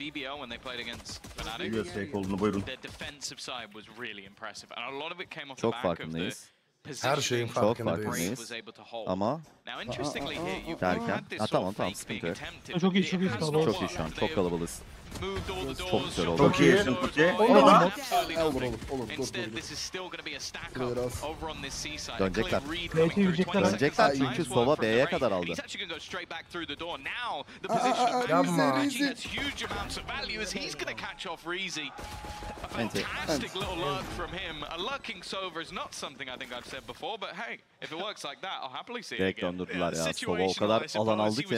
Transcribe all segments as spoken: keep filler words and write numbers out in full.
B B L when they played against Fnatic. Biliyoruz fake olduğunu, buyurun. Their defensive side was really impressive, and a lot of it came off the Çok back of the farkındayız. Her şeyin Çok farkındayız. farkındayız. Ama derken, ha tamam tamam sıkıntı yok. Çok iyi, çok iyi. Çok iyi şu an, çok kalabalığız. Çok güzel oldu. Çok iyi, çok iyi. Onu Onu da da. Olur olur olur. Dönecekler. Belki yiyecekler. Dönecekler çünkü Sova B'ye kadar aldı. Yapma. Fantastic little lurk from him. A lurking Sova is not something I think I've said before, but hey, if it works like that, I'll happily see it Direkt again. döndürdüler ya. Sova o kadar alan aldı ki.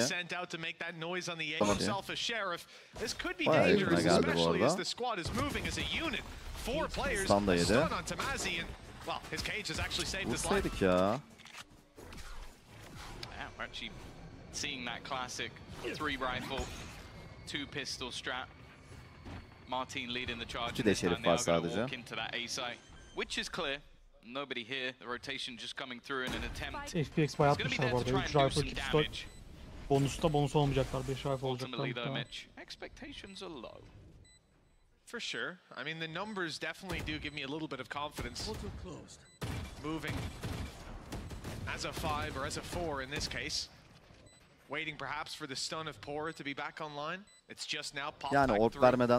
Bayağı yakına geldi bu arada. Stun da yedi. Vursaydık ya. We're actually seeing that classic three rifle, two pistol strat. Martin leading the charge. İki de şerif var sadece. Into that A site, which is clear. Nobody here. The rotation just coming through in an attempt. F P X bayağı atmışlar bu arada. üç rifle, iki pistol. Bonusta bonus olmayacaklar. beş rifle olacaklar. Expectations are low. For sure. I mean, the numbers definitely do give me a little bit of confidence. Moving as a five or as a four in this case. Waiting perhaps for the stun of Pora to be back online. It's just now popped Yani back orb through. vermeden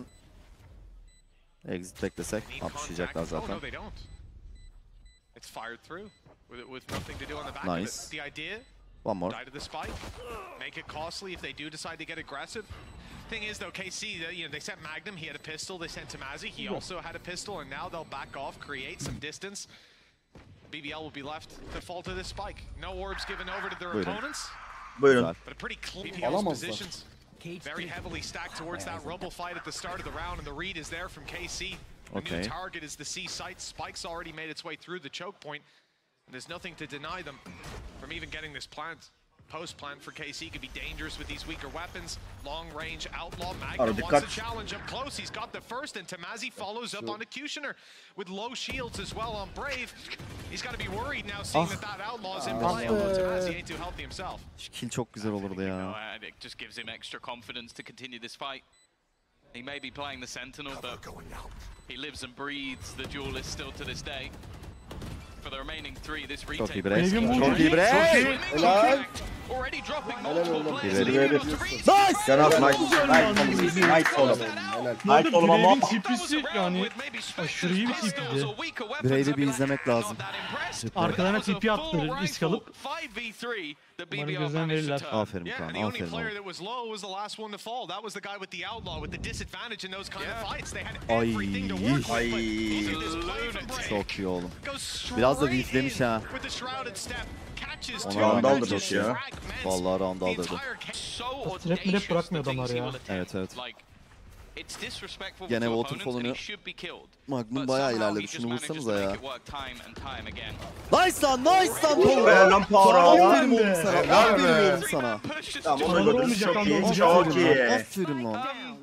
exit beklesek Need atışacaklar contact. Oh, zaten. no, they don't. It's fired through with, with nothing to do on the back Nice. of it. The idea, One more. die to the spike, make it costly if they do decide to get aggressive. Thing is though, K C, you know, they sent Magnum, he had a pistol, they sent Tamazi, he also had a pistol, and now they'll back off, create some distance. B B L will be left to fall to this spike. No orbs given over to their Buyurun. opponents. Buyurun. But a pretty clean Alamazlar. positions. Very heavily stacked towards that rubble fight at the start of the round, and the read is there from K C. The Okay. new target is the C site. Spike's already made its way through the choke point, and there's nothing to deny them from even getting this plant. Post plant for K C could be dangerous with these weaker weapons. Long range outlaw Magnum Arada wants kaç. a challenge up close. He's got the first, and Tamazi follows up on Executioner with low shields as well on Brave. He's got to be worried now seeing that that outlaw's in play. Although Tamazi ain't too healthy himself. Şu kill çok güzel olurdu ya. And it just gives him extra confidence to continue this fight. He may be playing the Sentinel, but he lives and breathes the duelist still to this day. For the remaining three, this retake. Çok iyi break. Benim Çok iyi break. Helal. Already dropping Helal multiple oğlum. players. Helal. leaving Helal. us three. Nice! Can up, nice. Nice oğlum. Nice oğlum. Bu arada Nice oğlum ama. Brave'in tipisi yani aşırı iyi bir tipiydi. Brave'i bir izlemek lazım. Arkalarına T P attı risk alıp. Umarım gözden verirler. Aferin Yeah, Kaan, and the only aferin player oğlum. that was low was the last one to fall. That was the guy with the outlaw with the disadvantage in those kind of fights. They had Ay. everything to work with. Ay. But look at this play from Brave. Çok iyi oğlum. Goes Biraz da straight beeflemiş in ha. with the shrouded step. Catches Ona two, round aldırdı catches ya. fragments. Vallahi round The aldırdı. entire ca- Trap millet bırakmıyor adamlar ya. Evet evet. It's disrespectful Gene to Waterfall opponents and oynuyor. he should be killed. Magnum But bayağı somehow he ilerledi. just Şunu manages vursanıza to ya. make it work time and time again. Nice lan, nice lan Be Power. lan Power'a. Aferin oğlum sana. Helal Aferin be. oğlum sana. Tamam onu Onlar gördüm. olmayacak, Çok onlar iyi. olmayacak. Çok iyi. Aferin lan.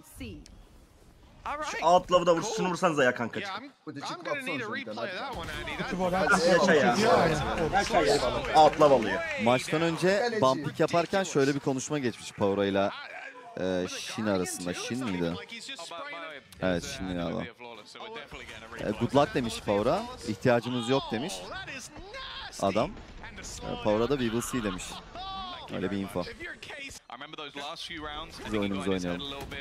Şu outlaw da vur. Şunu vursanıza ya kanka. Yeah, I'm, Hadi I'm çıkıp gonna need a atsana replay of şuradan, that one, Andy. That- Şu bu arada Hadi herkes yaşa ya. yapıyor yani. Outlaw alıyor. Maçtan önce Kaleci. bump pick yaparken şöyle bir konuşma geçmiş Power ile e, Shin arasında. Shin miydi? Evet, şimdi galiba. E, good luck demiş Power'a. İhtiyacımız yok demiş. Adam. E, Power'a da we will see demiş. Öyle bir info. Biz oyunumuzu oynayalım.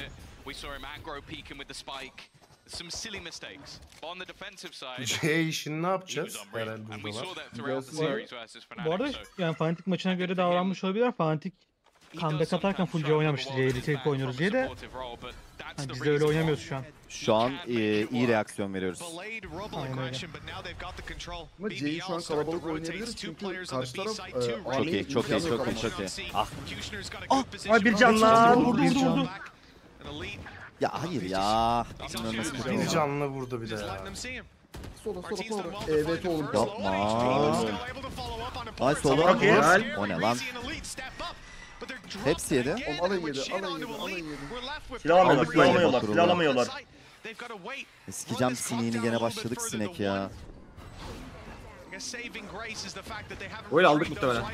C işini ne yapacağız? Herhalde buradalar. Bu arada yani Fnatic maçına göre davranmış olabilir. Fnatic comeback atarken full C oynamıştı. C'yi tek oynuyoruz diye de. Hani biz de öyle oynamıyoruz şu an. Şu an e, iyi reaksiyon veriyoruz. Aynen öyle. Ama C'yi şu an kalabalık oynayabiliriz çünkü karşı taraf e, Çok ani iyi, çok iyi, imkanı çok iyi, yok çok iyi. Ah. Ay bir can lan. Vurdu vurdu vurdu. Ya hayır ya. Bir canlı vurdu bir de ya. Sola sola sola. Evet oğlum. Yapma. Ay sola. Çok iyi. O ne lan? Hepsi yedi. Oğlum alayı yedi, alayı yedi, alayı yedi. Silah alamıyorlar. Aldık Silah bence alamıyorlar. Batur'u. Silah alamıyorlar. Sikeceğim sineğini gene başladık sinek ya. Öyle aldık muhtemelen.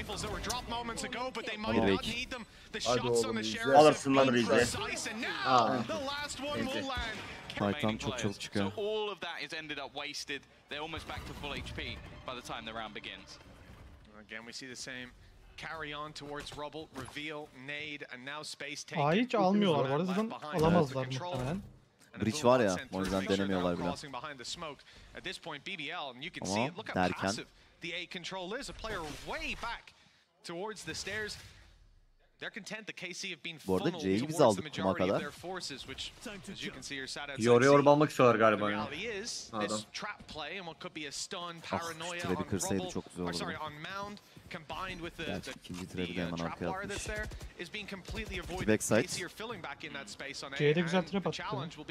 Hadi oğlum izle. Alırsın lan Rize. Aa. Titan çok çabuk çıkıyor. So all of that is ended up wasted. They're almost back to full H P by the time the round begins. Again, we see the same carry on towards rubble, reveal, nade, and now space taken. Aa, hiç almıyorlar bu arada, zaten alamazlar Evet. muhtemelen. Bridge var ya, o yüzden denemiyorlar bile. Ama derken bu arada C'yi biz aldık kuma kadar. Yoru yorba almak istiyorlar galiba ya. Adam. Ah, şu trap'i kırsaydı çok güzel olurdu. Gerçi ikinci trap'i de hemen arkaya atmış. İki backside. C'de güzel trap attı.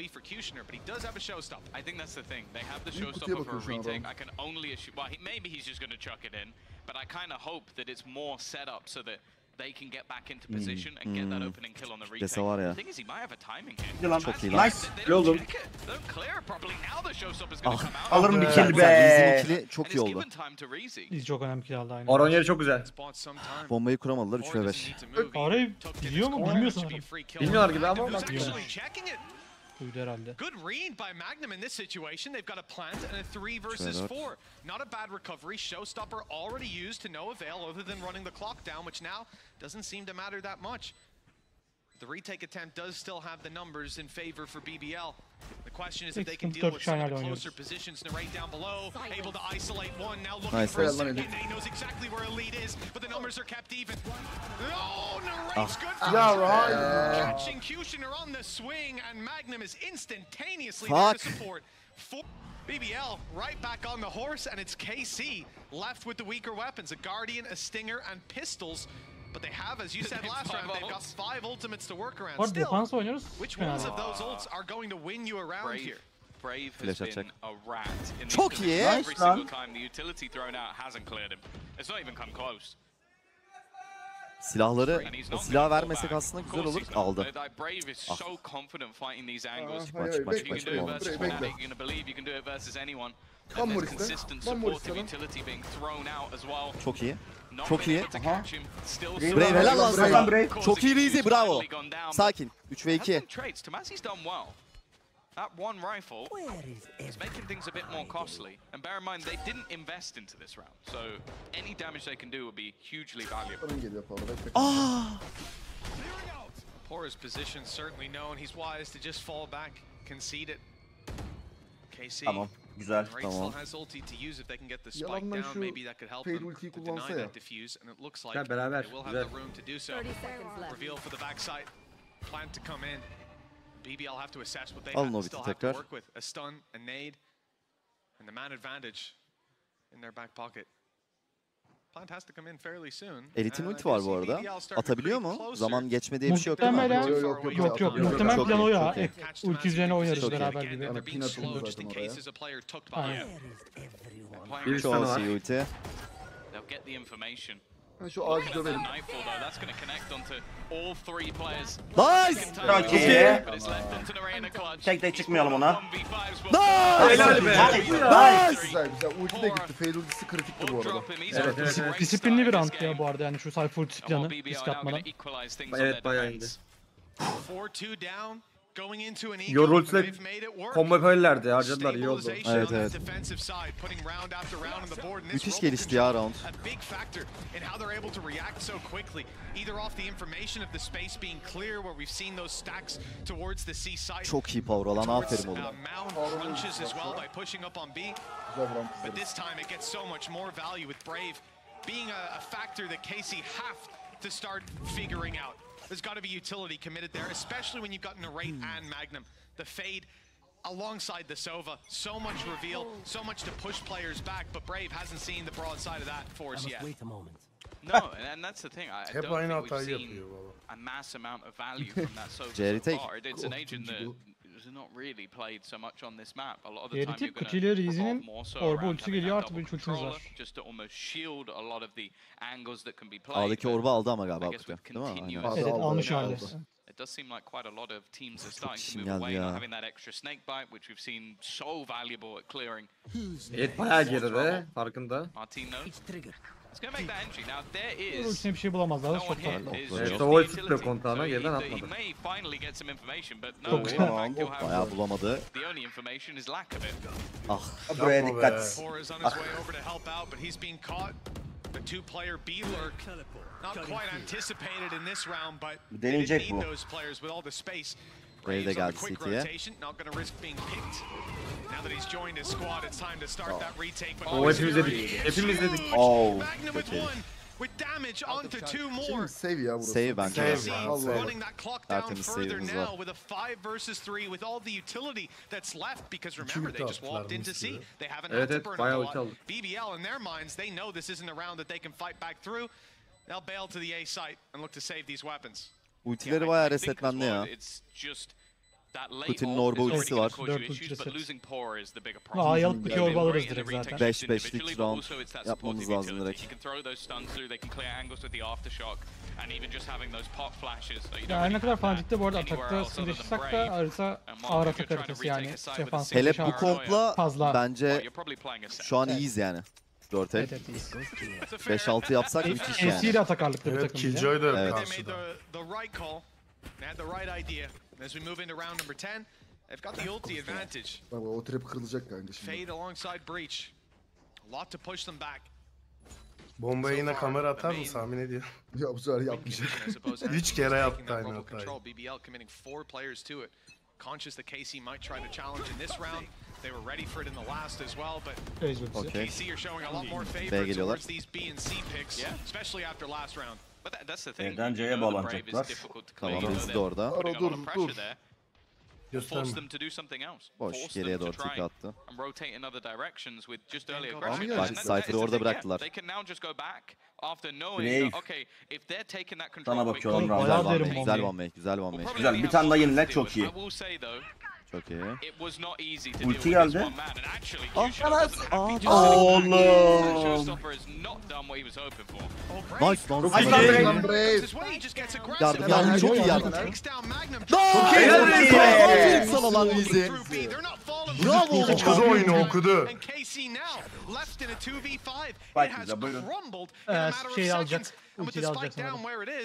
I think that's the thing. They have the kutuya showstopper for bakıyor a şu an retake. adam. I can only assume. Well, he, maybe he's just going to chuck it in, but I kind of hope that it's more set up so that they can get back into position and get that Hmm. opening kill on the retake. Dese var ya. The thing is, he might have a timing hit. Hadi lan. Çok iyi lan. Nice. They Öyle don't oldum. check it. They don't clear it properly. Now the showstopper's going to come out. Alırım bir kill Güzel, be. Rizin ikili And çok it's iyi oldu. given time to Reezy. Biz çok önemli kill aldı aynen. Baron yeri çok güzel. Bombayı kuramadılar üç ve beş. Arayı biliyor mu? Bilmiyor sanırım. Bilmiyorlar gibi ama bak. Duydu herhalde. Good read by Magnum in this situation. They've got a plant and a three versus Şöyle. four. Not a bad recovery. Showstopper already used to no avail other than running the clock down, which now doesn't seem to matter that much. The retake attempt does still have the numbers in favor for B B L. The question is if they can deal with some of the closer positions. Narrate down below, able to isolate one, now looking Nice, for a nice. second. He knows exactly where Elite is, but the numbers are kept even. Oh, Narrate's good for Ya sure. hayır. Catching Kushner on the swing, and Magnum is instantaneously there to Fuck. support. For B B L right back on the horse, and it's K C left with the weaker weapons, a Guardian, a Stinger, and pistols. But they have, as you said last round, they've got five ultimates to work around. Var Still, defans oynuyoruz. which Fena ones değil. of those ults are going to win you around Brave, here? Brave has Flash been atacak. a rat in these Çok positions iyi. every Nice single lan. time the utility thrown out hasn't cleared him. It's not even come close. Silahları, And he's o not silah gonna fall vermesek back. aslında Of güzel course olur. he's not. Aldı. Like, Brave is Ah. so confident fighting these angles. Ah, Maç, hayır, maç, If you maç, can do it maç. versus Bekle, Fnatic, bekle. you're going to believe you can do it versus anyone. Kan And var there's işte. consistent Kan var supportive işte lan. utility being thrown out as well. Çok iyi. Not Çok been iyi. able to Aha. catch him. Still Brave, Brave helal lan Brave, sana. Brave. Çok iyi Rize, bravo. Finally gone down. Sakin. üç ve Has iki. been trades. Tomasi's done well. That one rifle is making things a bit more costly. And bear in mind, they didn't invest into this round. So any damage they can do will be hugely valuable. Baron geliyor Paula. Bekle. Aa! Pora's position certainly known. He's wise to just fall back, concede it. K C. Tamam. Güzel. Narrate Tamam. still has ulti to use if they can get the spike Yalandan down. şu Maybe that could help fade them ultiyi to kullansa deny ya. that defuse. And it looks like Ya beraber, they will have güzel. the room to do so. thirty seconds left. Reveal for the backside. Plan to come in. B B L have to assess what they Alın have, o still biti have to tekrar. work with. A stun, a nade, and the man advantage in their back pocket. Plant has to come in fairly soon. Elit'in And I ulti do var see bu arada. B B L starting to Atabiliyor creep mu? closer. Zaman geçme diye bir şey yok değil mi? Muhtemelen- Yok, yok, yok, Yok yok, Yok, muhtemelen çok plan iyi, o ya. çok iyi. E, ulti üzerine oynarız Çok iyi. beraber gibi. Yani pin atıldı zaten oraya. Aynen. Bir Çok tane az var. iyi ulti. They'll get the information. Ha, şu ağacı dövelim. Nightfall though, that's going to connect onto all three players. Nice! Çok iyi. But it's left onto the Reyna clutch. Tek tek çıkmayalım ona. one v fives will Nice! Helal be. Nice! Güzel güzel. Ulti de gitti. Fade ultisi kritikti bu arada. drop him. He's Evet, on evet, to a evet. great Disiplinli bir start round this game. ya bu arada, yani şu sayfa ulti planı And while B B risk are now atmadan. going to equalize things on Evet, their bayağı iyiydi. defense. four two down. Going into an Yoru eco, ultiyle they've made it work. combo yapabilirlerdi. Harcadılar, iyi oldu. Stabilization Evet, on that evet. defensive side, putting round after round on the board. And this Müthiş roll gelişti ya control, round. A big factor in how they're able to react so quickly, either off the information of the space being clear, where we've seen those stacks towards the C side. Çok iyi power olan, towards, aferin uh, oğlum. Mound crunches as well by pushing up on B. Güzel vuran But kızları. this time it gets so much more value with Brave being a, a factor that K C have to start figuring out. There's got to be utility committed there, especially when you've got Narrate and Magnum. The fade alongside the Sova. So much reveal, so much to push players back, but Brave hasn't seen the broad side of that force yet. No, and, and that's the thing. I, I Hep don't aynı think we've hatayı seen yapıyor baba. a mass amount of value from that so, Jerry so take. far. It- It's an agent that Korkunç has not really played so much on this map. A lot of the Jerry time take, you're going Kuchi'yle to Rize'nin revolve more so orba around ultisi having geliyor, that artı double bir ultiniz controller, var. just to almost shield a lot of the angles that can be played. A'daki but orba aldı ama I galiba guess Kutu. with Değil mi? Aynen. continuous Aldı, Evet aldı, almış aldı. halde. a does seem like quite a lot of teams are Çok starting to işim move geldi away, not ya. having that extra snake bite, which we've seen so valuable at clearing. Evet bayağı geride. Farkında. Martin knows. It's going to make that entry. Now there Bunun is içine bir şey bulamazlar. no Çok one zor. hit. It's Evet, just the Savoy utility. tutuyor kontağına, So he, yerden he atmadı. may finally get some information, but no. Çok in güzel. fact, you'll have Bayağı bulamadı. the only information is lack of it. Ah. Buraya Yapma dikkat. be. Four is on his way over to help out, but he's being caught. The two-player B-lurk, not quite anticipated in this round, but they Deneyecek didn't need bu. those players with all the space. Buraya da Graves on the geldi quick City'ye. rotation, not going to risk being picked. Now that he's joined his squad, it's time to start that retake. But O hepimiz dedik. Hepimiz dedik. Oh. Magnum with one, with damage onto two more. Şimdi save ya burası. Save bence de. Save. Allah. Running that clock down Tertemiz further save'imiz now var. with a five versus three with all the utility that's left because İki remember ulti they just walked attılar into C. Mısır'ı. They haven't Evet, had evet, to burn bayağı a ulti lot. aldı. B B L in their minds they know this isn't a round that they can fight back through. They'll bail to the A site and look to save these weapons. Ultileri bayağı resetlendi ya. Putin'in orba ultisi var. Dört ulti reset. A'yı A'yı alıp iki orba alırız direkt zaten. beş beşlik round yapmamız lazım direkt. Ya her ne kadar Fnatic'te bu arada atakta sıkışsak da harita ağır atak haritası yani. Defans Hele şu bu an kompla fazla. bence şu an iyiyiz yani. dört el. Evet, evet, iyiyiz. beş altı yapsak müthiş K C yani. de atak ağırlıklı bir Evet takım. ya. Killjoy da Evet. They made karşıda. the, the right call. They had the right idea. As we move into round number ten, they've got the ulti advantage. Bak bak o trap kırılacak kanka şimdi. Fade alongside Breach. A lot to push them back. Bombaya yine kamera atar mı tahmin ediyor. Ya bu sefer yapmayacak. Üç kere yaptı aynı hatayı. B B L committing four players to it. Conscious that K C might try to challenge in this round. They were ready for it in the last as well, but Raze ultisi. Okay. K C are showing a lot more B'ye favor geliyorlar. towards these B and C picks, especially after last round. But that, that's the thing. B'den C'ye You know the Brave is bağlanacaklar. difficult to clear. Tamam, You know Riz de they're orada. putting a lot of Dur, pressure dur. there. Gösterme. Force them to do something else. Boş, Force geriye them doğru to tek try attı. and rotate in other directions with just early Bak, aggression. Bak, And that- that is Cypher'ı the orada thing, yeah. bıraktılar. They can now just go back after knowing Brave. that, okay, if they're taking that control Sana quickly, bakıyorum Güzel Bayağı Ramazan. derin one bomba. güzel one make, güzel one we'll make. probably Güzel, have bir tane daha some yenile to çok deal with. iyi. I will say though, Çok iyi. it was not easy to Ulti deal with geldi. this one man. And actually, Ah, Yusho wasn't happy ah, just oğlum. sitting back. Showstopper has not done what he was hoping for. Nice lan. Çok Çok iyi. iyi. Lan Brave. Yardım yardım çok iyi yardım. Çok iyi. Aferin sana lan Rize. Bravo. Okudu oyunu okudu. Fight bize, buyurun. Ee, şeyi alacak. Ultiyi alacak sanırım.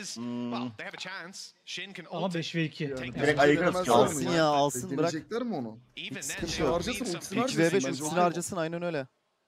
Ama beş ve iki. Direkt ayıkırız ki Alsın alsın. ya alsın bırak. Deneyecekler mi onu? Sıkıntı yok. Harcasın, ultisini iki ve beş bence ultisini o. harcasın aynen öyle.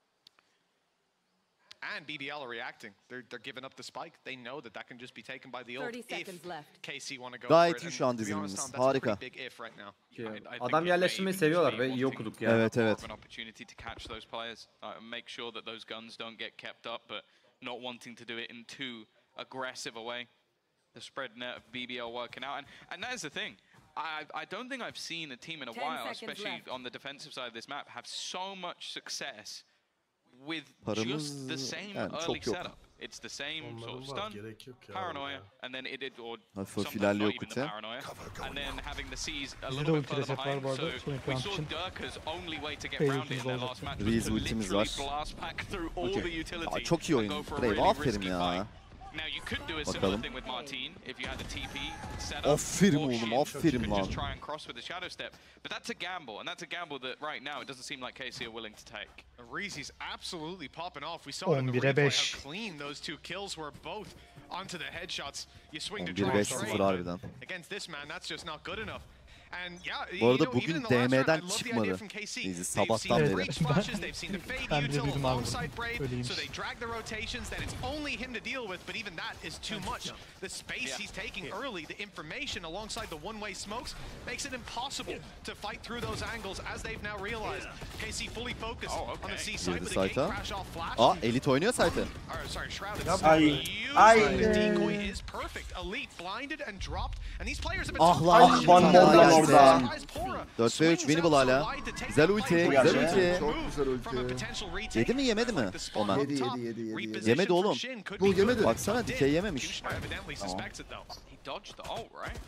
And B B L are reacting. They're they're giving up the spike. They know that that can just be taken by the ult thirty if seconds left. K C want to go Gayet for iyi it. şu an And to be honest, dizimimiz. Tom, that's a Harika. pretty big if right now. I- I think Adam it yerleştirmeyi may even seviyorlar just be ve iyi wanting okuduk yani. Evet evet. more of an opportunity to catch those players, uh, make sure that those guns don't get kept up, but not wanting to do it in too aggressive a way. The spread net of B B L working out, and and that is the thing. I I don't think I've seen a team in a Ten while, seconds especially left. on the defensive side of this map, have so much success with Paramız just the same yani early çok yok. setup. It's the same sort Onların of var stun, gerek yok ya. paranoia, and then it, it or Hafif sometimes ilerliyor not even the Kuti. paranoia, and then having the C's a Bizde little de bit ulti further reset var behind. bu arada, So sonraki we round saw için. Durka's only way to get Phase round it in ultimiz their olacak last match Reis was to ultimiz literally var. blast back through all the utility Aa, çok iyi and go oyun. for a Brave really aferin risky ya. fight. Now you could do a similar Bakalım. thing with Martin if you had a T P set up. Aferin or oğlum, Shin, aferin you could just lan. try and cross with the shadow step. But that's a gamble, and that's a gamble that right now it doesn't seem like K C are willing to take. Reezy's absolutely popping off. We saw it in the on bire replay beş. how clean those two kills were, both onto the headshots. You swing to on bir try beş and sıfır trade, harbiden. but against this man, that's just not good enough. And yeah, Bu you arada know, even bugün in the last round, I D M'den love the idea çıkmadı. from K C. Reezy They've sabahtan seen beri. breach flashes, they've seen the fade Ben de util duydum abi. alongside Brave, Öyleymiş. so they drag the rotations, then it's only him to deal with, but even that is too much. The space Yeah. he's taking early, the information alongside the one-way smokes makes it impossible to fight through those angles as they've now realized. K C fully focused Oh, on the okay. C side Girdi with the gate site'a. crash off flash. Aa Elit oynuyor Cypher. Or, sorry, Shrouded. Ay, Used ay. by the decoy is perfect. Elite blinded and dropped, and these players have been Ah so lan, patient. Van Van Monden geldi. orada. Surprise Pora. dört ve üç Swings winnable out so hala. wide to take Güzel the ulti, play. güzel Geldi. ulti. Çok güzel From a ulti. potential retake. Yedi mi yemedi mi? The spawn Omen. on Yedi, top. yedi, yedi, yedi, yedi. Reposition Yemedi from oğlum. Shin could Bu be yemedi. good. Baksana dikey yememiş. Killshot evidently suspects it though. He dodged the ult, right?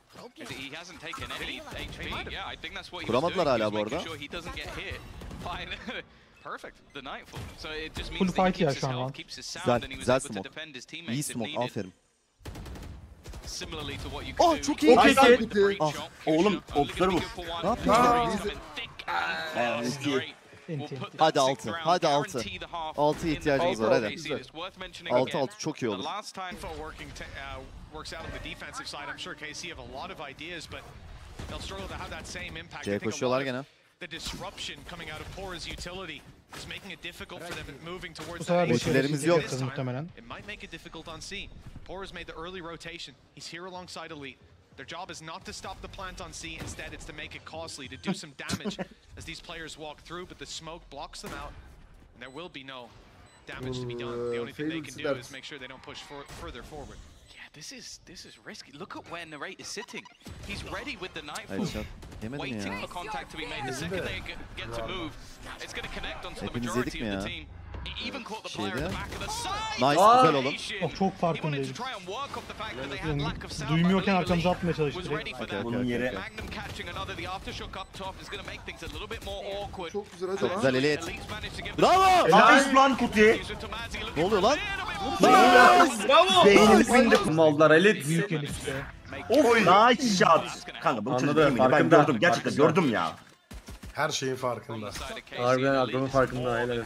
He hasn't taken any H P. Yeah, I think that's what he was Kuramadılar doing. He hala was bu making arada. sure he doesn't get hit by Perfect. the Nightfall. So it just Full means that he fight ya keeps his şu an health, lan. keeps his sound, Güzel, and he was güzel able to smoke. defend his İyi teammates if smoke needed. aferin. similarly to what you Oh, can do. çok iyi. Nice Nice bitti. Great Ah, shot, oğlum, Kushner. opsları vur. Looking Ne good yapıyorsun? for one. Ha, He's biz- coming thick and Ha, fast. iyi. Great. Enti, We'll enti. put that Hadi sixth altı, round, hadi altı. guarantee the half Altıya in the ihtiyacımız favor var, of hadi. K C. It's worth mentioning Altı again. altı çok iyi The olur. last time info working ta- uh, works out on the defensive side, I'm sure K C have a lot of ideas, but they'll struggle to have that same impact. I C'ye think a koşuyorlar lot gene. of the disruption coming out of Pora's utility is making it difficult for them moving Bu towards sefer that de ace. Ultilerimiz şey yok. yapacağız muhtemelen. It might make it difficult on C. Pora's made the early rotation. He's here alongside Elite. Their job is not to stop the plant on C. Instead, it's to make it costly, to do some damage as these players walk through, but the smoke blocks them out. And there will be no damage to be done. The only thing they can do is make sure they don't push for further forward. Yeah, this is this is risky. Look at where Narrate is sitting. He's ready with the Nightfall. Headshot. Yemedim Waiting ya. for contact to be made. The second they get, get to move, it's going to connect onto the Hepimiz majority yedik mi of the ya? team. He even caught the player at Şeyde. the back of the side. Nice, Aa! güzel oğlum. Oh, çok He wanted to farkındaydım. try and work off the fact that they had Yani lack of sound. duymuyorken but arkamıza Elite atmaya çalıştı was direkt. ready for Okay, that. okay, Bunun yeri- okay. Magnum catching another. The aftershock up top is going to make things a little bit more awkward. Çok güzel, hadi Çok lan. güzel Elite. Elite's managed to give Bravo! Nice lan Kuti. Ne oluyor lan? Bravo. Beynini sindi. Kim oldular elit? Büyük el işte. Of nice shot. Kanka bu Anladı, çocuk yemin ben farkında, gördüm gerçekten farkında. gördüm ya. Her şeyin farkında. Harbiden aklımın farkında, helal olsun.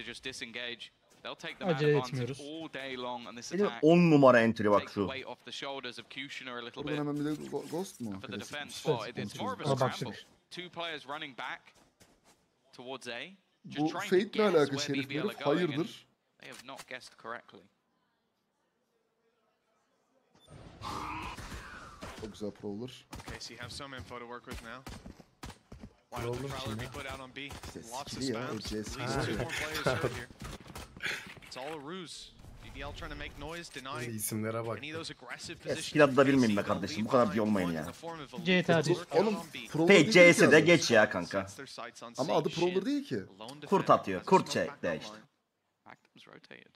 Acele etmiyoruz. Benim on numara entry bak şu. Buradan hemen bir de go- Ghost mu? For the defense, Evet, well, it- it's more of a Ama bak scramble. şimdi. Two players running back towards A. Bu Just trying to Fate'le guess alakalı where B B L are herifler going, and hayırdır? they have not guessed correctly. Çok güzel Prowler. Okay, so you have some info to work with now. Why Ne would the oldu Prowler şimdi? be put out on B? İşte Lots of skill'i ya, spams. o At C S. least Ha. two more players hurt here. It's all a ruse. B B L trying to make noise, deny İsimlere bak. any of those aggressive Ya positions. skill adı da K C bilmeyeyim be will kardeşim, leave bu kadar behind diye olmayın points ya. in the form of a C T A lead. değil. Work out Oğlum on B. Prowler Fate değil C ki S'de adam. geç ya kanka. Sets their sights on Ama C. adı Prowler değil ki. Lone Kurt defender atıyor, has a kurt smoke çek back de online. işte. Magnum's rotated.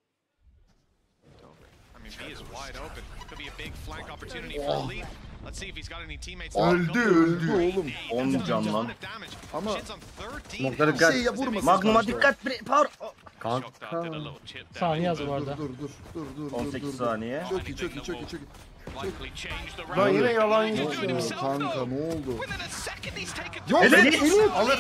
I mean, B is wide open. Could be a big flank opportunity for Elite. Let's see if he's got any teammates. Öldü, öldü oğlum. On can lan. Ama- Smoke'lara Bir dikkat. şey ya vurmasın. Magnum'a karşıya. dikkat bre power. Kanka. Saniye yazı bu Dur arada. dur dur dur dur on dur sekiz dur. saniye. Çok iyi çok iyi çok iyi çok iyi. Lan yine yalan Ne yok. oldu kanka ne oldu? Yok Elite. Alır.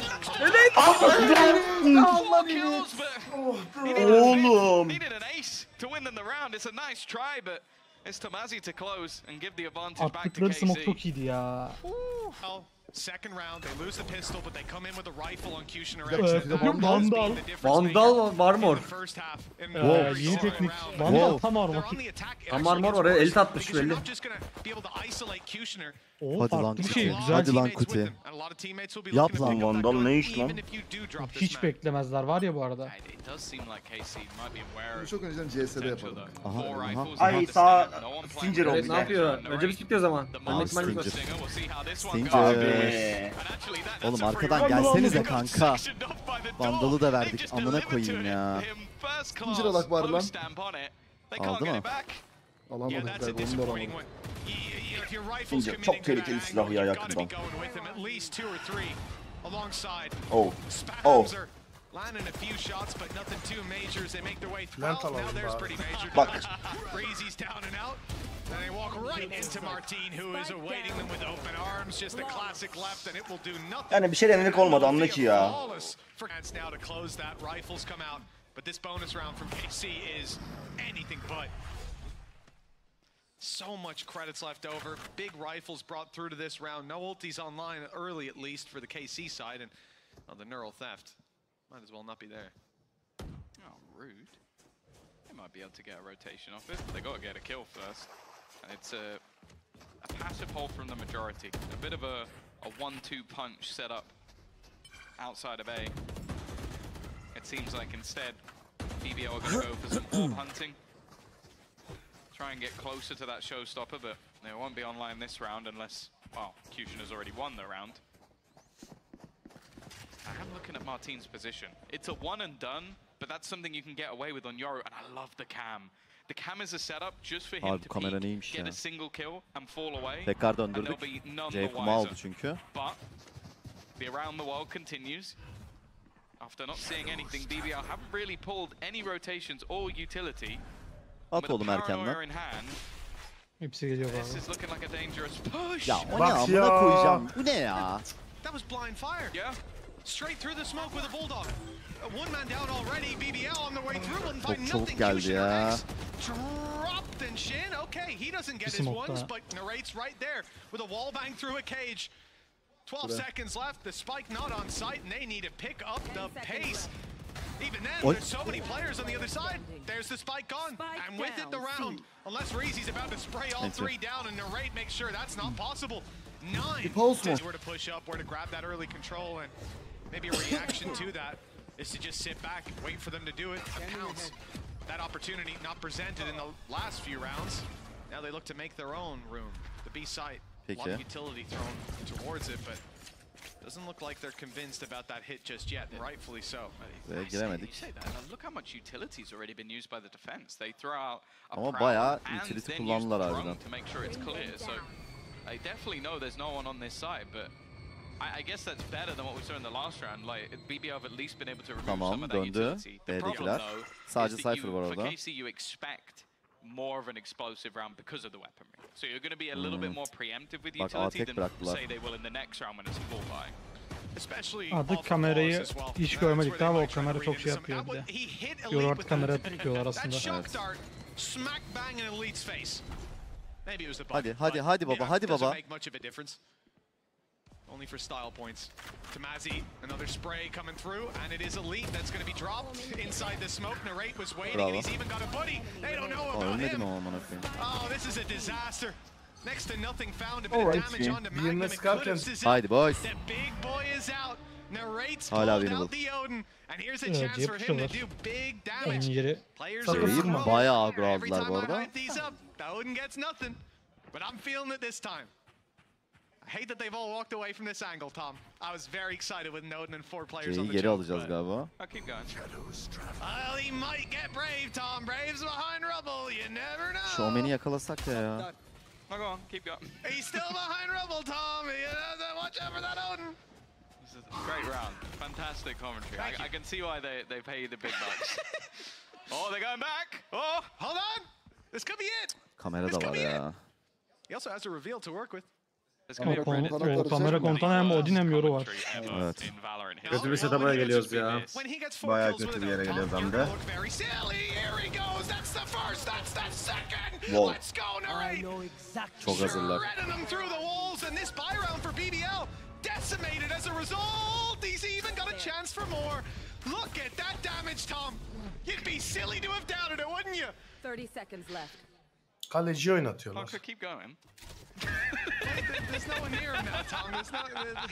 Oğlum. Needed an ace to win in the round. It's a nice try, but it's Tomazi to close and give the advantage back to Attıkları K smoke C. çok iyiydi ya. Second round, they lose the pistol, but they come in with a rifle on Kushner. Bir dakika, bir de Vandal. Vandal. Vandal var mı or? Ee, yeni teknik. Vandal tam armor. Tam armor var, elit atmış belli. O Hadi lan farklı bir şey. Kuti. Güzel. Hadi lan Kuti. Yap lan. Vandal ne iş lan? Hiç beklemezler var ya bu arada. It does seem like K C might be aware Bunu of çok önceden C S'de potential yapalım. though. Aha, Four aha. rifles, Ay, another sağ- stinger. No one playing Stinger with oldu Evet, bir ne de. yapıyor? Önce biz bitiyor zaman. The Ben Mars ihtimal Stinger. stinger, we'll see how this one Stinger. goes. Abi. And actually that- that's Oğlum a arkadan free round. gelsenize Got kanka. sectioned off by the Vandalı door. da They verdik, just amına delivered koyayım to ya. him first İkinci class, relak var lan. post stamp on it. They can't Aldı get mı? it back. Yeah, Alamadık that's a galiba onu da disappointing alamadık. one. Y- y- If your rifle's İnce, committing çok to that tehlikeli angle, silah ya you've gotta be yakından. going with him. At least two or three alongside. Oh. Spams Oh. are landing a few shots, but nothing too major as they make their way through. Lan Well, now alalım there's bari. pretty major Bak. damage. Breezy's down and out. And they walk right into Martin, who is awaiting them with open arms. Just a classic left, and it will do nothing. Yani bir şey denedik olmadı anla ki ya. Flawless for Nance now to close that. Rifles come out, but this bonus round from K C is anything but. So much credits left over. Big rifles brought through to this round. No ultis online early, at least for the K C side, and oh, the neural theft might as well not be there. Oh, rude. They might be able to get a rotation off it, but they got to get a kill first. And it's a, a passive hold from the majority. A bit of a, a one two punch set up outside of A. It seems like instead, B B L are going to go for some orb hunting. Try and get closer to that showstopper, but they won't be online this round unless, well, Kushner has already won the round. I am looking at Martin's position. It's a one and done, but that's something you can get away with on Yoru, and I love the cam. The cam is a setup just for him Abi to kamera peek, neymiş get ya. a single kill and fall away. Tekrar And they'll döndürdük. be none C the F M aldı wiser. çünkü. But the around the world continues. After not seeing anything, B B L haven't really pulled any rotations or utility. At With a oğlum paranoia erkenden. in hand, Hepsi geliyor This abi. is looking like a dangerous push. Ya o ne Bak amına ya. koyacağım. Bu ne ya? That was blind fire. Yeah. Straight through the smoke with a bulldog. Uh, One man down already. B B L on the way through. Wouldn't Çok find çabuk nothing. geldi Kushner ya. X dropped and Shin. Okay, he doesn't get Bir his smoke ones, daha. but narrates right there with a wall bang through a cage. twelve seconds left. The spike not on site, and they need to pick up the pace. Even then, Oy. there's so many players on the other side. There's the spike gone, and with it the round. Unless Reezy's about to spray all Thank you. three down, and narrate makes sure that's not possible. Nine pulse says more. where to push up, where to grab that early control, and maybe a reaction to that is to just sit back, wait for them to do it, and pounce. That opportunity not presented in the last few rounds. Now they look to make their own room. The B site, a lot of Peki. utility thrown towards it, but doesn't look like they're convinced about that hit just yet, and rightfully so. Ve I say- you giremedik. say that, and look how much utility's already been used by the defense. They throw out a Ama prowl bayağı and utility then kullandılar use the harbiden. drone to make sure it's clear. So they definitely know there's no one on this side, but I, I guess that's better than what we saw in the last round. Like B B L have at least been able to remove Tamam, some of that döndü. utility. The problem B'dekiler. though Sadece is that Cypher you, var for orada. K C you expect more of an explosive round because of the weaponry. So you're going to be a little bit more preemptive with Bak, utility A tek than bıraktılar. say they will in the next round when it's full buy. Especially Aldık off the kamerayı, walls as well. hiç That's görmedik where they abi, o might try to kamera read çok into şey some- yapıyor that bir de. one- he hit Yoru Elite artık with kamera that- tutuyorlar that aslında. shock Evet. dart smack bang in Elite's face. Maybe it was the bug, Hadi, hadi, but, hadi baba, yeah, hadi doesn't baba. make much of a difference. Only for style points. Tamazi, another spray coming through, and it is Elite that's going to be dropped inside the smoke. Narrate was waiting, Bravo. and he's even got a buddy. They don't know Aa, about ölmedim him. ama amına koyayım. Oh, this is a disaster. Next to nothing found. A bit Alright, of damage yeah. onto B M Magnum. S It could have kalken. sizzled. Haydi boys. The big boy is out. Narrates Hala pulled winnable. out the Odin, and here's a Evet, chance for him to yapışıyorlar. do big damage. Oyuncuları Players Sakın are sıkma. running Bayağı fire. agro Every aldılar time bu I arada. hype these up, the Odin gets nothing. But I'm feeling it this time. I hate that they've all walked away from this angle, Tom. I was very excited with Odin and four players on C'yi the geri jump, alacağız but- galiba. I'll keep going. Well, he might get brave, Tom. Brave's behind rubble. You never know. Showman'i yakalasak ya ya. Oh, go on, keep going. He's still behind rubble, Tom. You have to watch out for that Odin. This is a great round. Fantastic commentary. Thank I, you. I can see why they, they pay you the big bucks. Oh, they're going back. Oh, Hold on. This could be it. Kamera da var ya. He also has a reveal to work with. there's Ama going to be a kon- Reddit o kamera komutanı hem Odin hem Yoru var. Evet. in Valorant Kötü history. bir setup'a geliyoruz ya. When he gets four Bayağı kills kötü with bir it, yere Tom, geliyoruz hem you're de. gonna look very silly. Here he goes. That's the first. That's the second. Wow. Let's go, Narrate. Çok hazırlar. Shredding them through the walls, and this buy round for B B L decimated as a result. He's even got a chance for more. Look at that damage, Tom. You'd be silly to have doubted it, wouldn't you? thirty seconds left. Kaleci oynatıyorlar. Okay, keep going. There's no one near him now, Tom. There's no.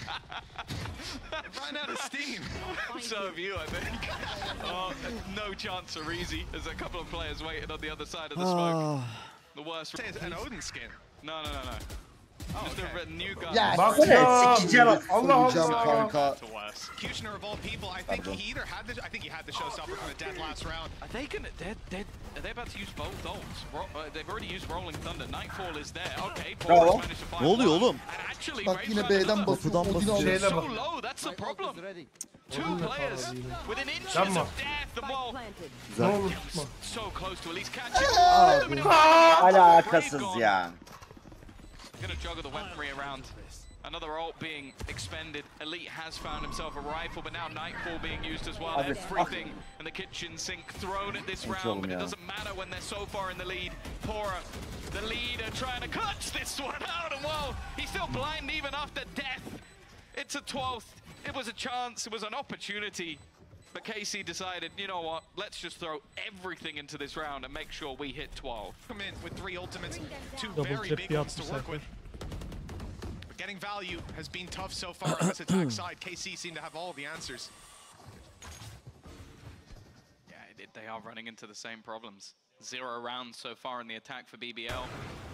Ran out of steam. So have you, I think. Oh, no chance for Reezy. There's a couple of players waiting on the other side of the smoke. Ah, The worst. Say it's an Odin skin. No, no, no, no. Just okay. a new gun. Ya Bak bu ne? ya. Sikeceğim. Allah Koyacağım Allah. kanka. To worse. Executioner of all people, I think he either had the. I think he had the showstopper from the dead last round. Are they gonna? They're, they're, are they about to use both ults? Ro uh, they've already used Rolling Thunder. Nightfall is there. Okay, Paul Bravo. managed to find Ne oluyor one. oğlum? And actually, Bak Raze yine found B'den another. basıp Kapıdan Odin basıyor. alıyor. Şeyle So bak. low, that's the problem. Two Odin'le players kaldı yine. within inches Yapma. of death. The Spike ball planted. Ne güzel. olur tutma. so close to at least catching. Alakasız ya. Gonna juggle the weaponry around. Another ult being expended. Elite has found himself a rifle, but now Nightfall being used as well. Abi, Everything in the kitchen sink thrown at this round, but it doesn't matter when they're so far in the lead. Pora, the leader, trying to clutch this one out, and well, he's still blind even after death. It's a twelfth. It was a chance. It was an opportunity. But K C decided, you know what, let's just throw everything into this round and make sure we hit twelve. Come in with three ultimates, two Double very trip big bir ones to atmış work zaten. with. But getting value has been tough so far on this attack side. K C seem to have all the answers. Yeah, it, they are running into the same problems. Zero rounds so far in the attack for B B L.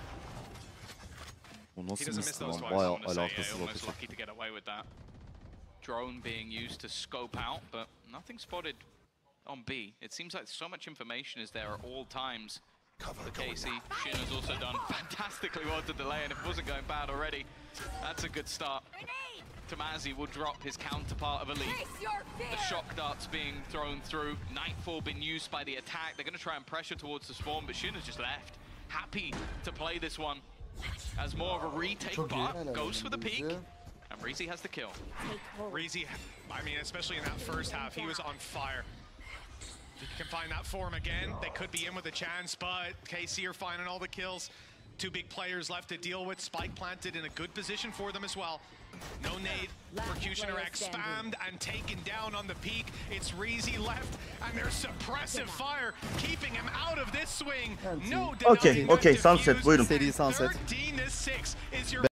Bu He nasıl doesn't miss misti those lan? twice, I Bayağı wanna say, yeah, alakasız almost ateş. lucky to get away with that. Drone being used to scope out, but nothing spotted on B. It seems like so much information is there at all times for K C. Shin has also done fantastically well to delay, and if it wasn't going bad already, that's a good start. Tamazi will drop his counterpart of Elite. Face your fear. The shock darts being thrown through. Nightfall being used by the attack. They're going to try and pressure towards the spawn, but Shin has just left. happy to play this one as more of a retake, but goes for the peak. And Reezy has the kill. Reezy, I mean, especially in that first half, he was on fire. If you can find that form again, they could be in with a chance, but K C are finding all the kills. Two big players left to deal with. Spike planted in a good position for them as well. No nade. Percutioner X spammed and taken down on the peak. It's Reezy left, and there's suppressive fire keeping him out of this swing. No denying Okay, okay, that Sunset, defuse. buyurun. Seri Sunset. thirteen to six is your